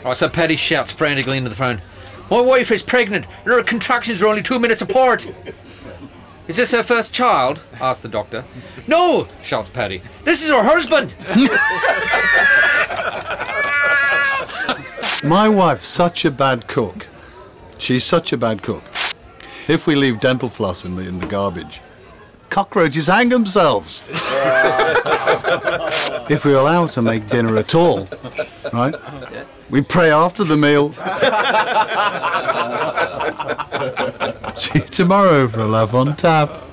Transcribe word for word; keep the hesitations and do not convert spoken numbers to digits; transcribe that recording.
Oh, so Paddy shouts frantically into the phone. My wife is pregnant and her contractions are only two minutes apart. Is this her first child? Asked the doctor. No, shouts Paddy. This is her husband. My wife's such a bad cook. She's such a bad cook. If we leave dental floss in the, in the garbage, cockroaches hang themselves. If we allow her to make dinner at all, right, we pray after the meal. See you tomorrow for a Love on Tap.